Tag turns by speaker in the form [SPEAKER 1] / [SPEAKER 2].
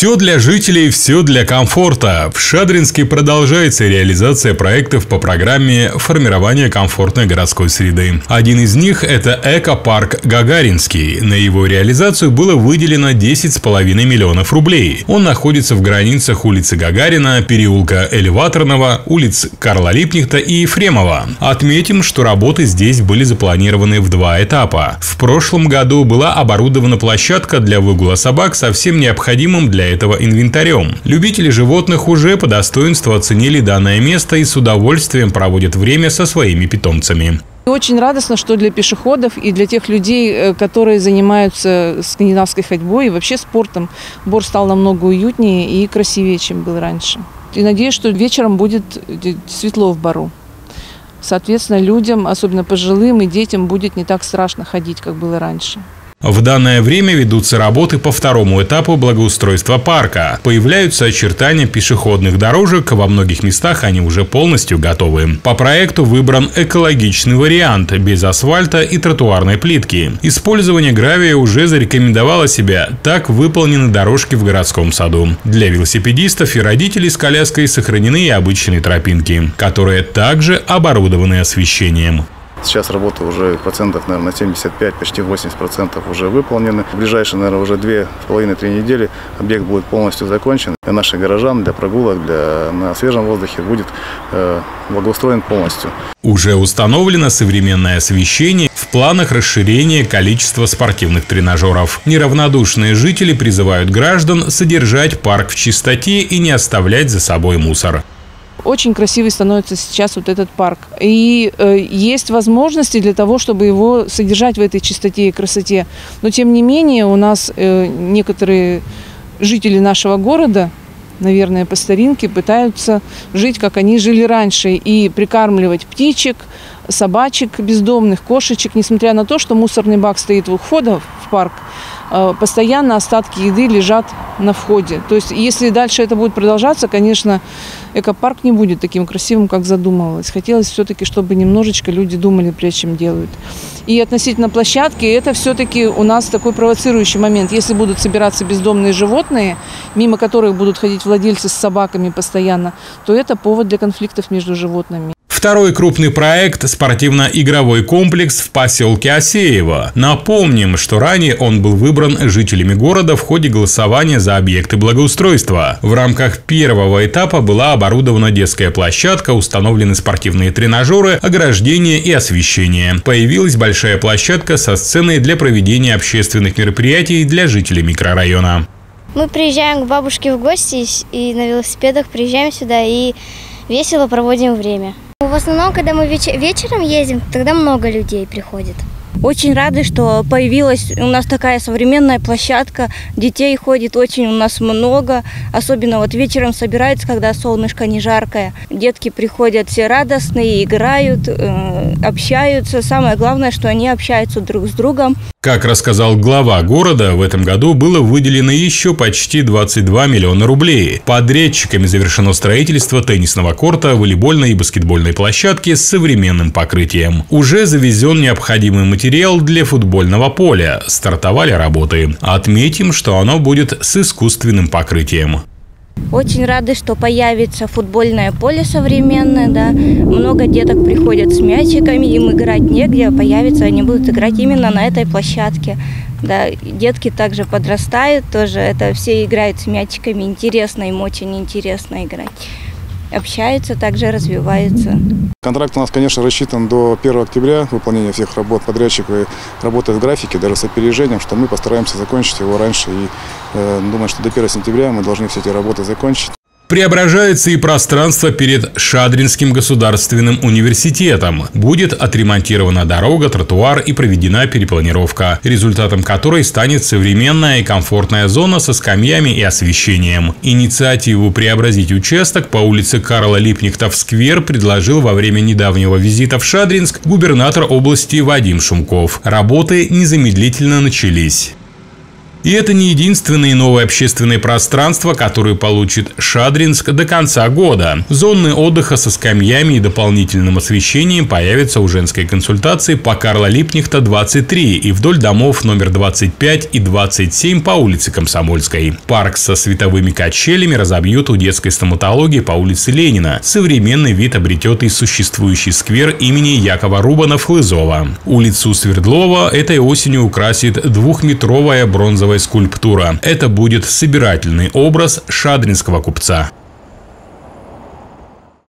[SPEAKER 1] Все для жителей, все для комфорта. В Шадринске продолжается реализация проектов по программе формирования комфортной городской среды. Один из них – это экопарк Гагаринский. На его реализацию было выделено 10,5 миллионов рублей. Он находится в границах улицы Гагарина, переулка Элеваторного, улиц Карла Липкнехта и Ефремова. Отметим, что работы здесь были запланированы в 2 этапа. В прошлом году была оборудована площадка для выгула собак со всем необходимым для этого инвентарем. Любители животных уже по достоинству оценили данное место и с удовольствием проводят время со своими питомцами.
[SPEAKER 2] Очень радостно, что для пешеходов и для тех людей, которые занимаются скандинавской ходьбой и вообще спортом, двор стал намного уютнее и красивее, чем был раньше. И надеюсь, что вечером будет светло в бару. Соответственно, людям, особенно пожилым и детям, будет не так страшно ходить, как было раньше.
[SPEAKER 1] В данное время ведутся работы по второму этапу благоустройства парка. Появляются очертания пешеходных дорожек, во многих местах они уже полностью готовы. По проекту выбран экологичный вариант, без асфальта и тротуарной плитки. Использование гравия уже зарекомендовало себя, так выполнены дорожки в городском саду. Для велосипедистов и родителей с коляской сохранены и обычные тропинки, которые также оборудованы освещением.
[SPEAKER 3] Сейчас работы уже процентов, наверное, 75, почти 80% уже выполнены. В ближайшие, наверное, уже 2,5-3 недели объект будет полностью закончен. Для наших горожан, для прогулок, на свежем воздухе будет благоустроен полностью.
[SPEAKER 1] Уже установлено современное освещение, в планах расширения количества спортивных тренажеров. Неравнодушные жители призывают граждан содержать парк в чистоте и не оставлять за собой мусор.
[SPEAKER 2] Очень красивый становится сейчас вот этот парк. И есть возможности для того, чтобы его содержать в этой чистоте и красоте. Но тем не менее у нас некоторые жители нашего города, наверное, по старинке, пытаются жить, как они жили раньше. И прикармливать птичек, собачек бездомных, кошечек. Несмотря на то, что мусорный бак стоит у входа в парк, постоянно остатки еды лежат на входе. То есть, если дальше это будет продолжаться, конечно, экопарк не будет таким красивым, как задумывалось. Хотелось все-таки, чтобы немножечко люди думали, прежде чем делают. И относительно площадки, это все-таки у нас такой провоцирующий момент. Если будут собираться бездомные животные, мимо которых будут ходить владельцы с собаками постоянно, то это повод для конфликтов между животными.
[SPEAKER 1] Второй крупный проект – спортивно-игровой комплекс в поселке Осеево. Напомним, что ранее он был выбран жителями города в ходе голосования за объекты благоустройства. В рамках первого этапа была оборудована детская площадка, установлены спортивные тренажеры, ограждения и освещение. Появилась большая площадка со сценой для проведения общественных мероприятий для жителей микрорайона.
[SPEAKER 4] Мы приезжаем к бабушке в гости и на велосипедах приезжаем сюда и весело проводим время. В основном, когда мы вечером ездим, тогда много людей приходит.
[SPEAKER 5] Очень рады, что появилась у нас такая современная площадка. Детей ходит очень у нас много. Особенно вот вечером собираются, когда солнышко не жаркое. Детки приходят все радостные, играют, общаются. Самое главное, что они общаются друг с другом.
[SPEAKER 1] Как рассказал глава города, в этом году было выделено еще почти 22 миллиона рублей. Подрядчиками завершено строительство теннисного корта, волейбольной и баскетбольной площадки с современным покрытием. Уже завезен необходимый материал для футбольного поля. Стартовали работы. Отметим, что оно будет с искусственным покрытием.
[SPEAKER 5] Очень рады, что появится футбольное поле современное, да. Много деток приходят с мячиками, им играть негде, появится, они будут играть именно на этой площадке. Да, детки также подрастают, тоже это все играют с мячиками, интересно, им очень интересно играть. Общаются, также развиваются.
[SPEAKER 3] Контракт у нас, конечно, рассчитан до 1 октября, выполнение всех работ. Подрядчик работает в графике, даже с опережением, что мы постараемся закончить его раньше. И думаю, что до 1 сентября мы должны все эти работы закончить.
[SPEAKER 1] Преображается и пространство перед Шадринским государственным университетом. Будет отремонтирована дорога, тротуар и проведена перепланировка, результатом которой станет современная и комфортная зона со скамьями и освещением. Инициативу преобразить участок по улице Карла Липкнехта в сквер предложил во время недавнего визита в Шадринск губернатор области Вадим Шумков. Работы незамедлительно начались. И это не единственные новые общественные пространства, которые получит Шадринск до конца года. Зоны отдыха со скамьями и дополнительным освещением появятся у женской консультации по Карла Липкнехта, 23 и вдоль домов номер 25 и 27 по улице Комсомольской. Парк со световыми качелями разобьют у детской стоматологии по улице Ленина. Современный вид обретет и существующий сквер имени Якова Рубана-Флызова. Улицу Свердлова этой осенью украсит двухметровая бронзовая скульптура. Это будет собирательный образ шадринского купца.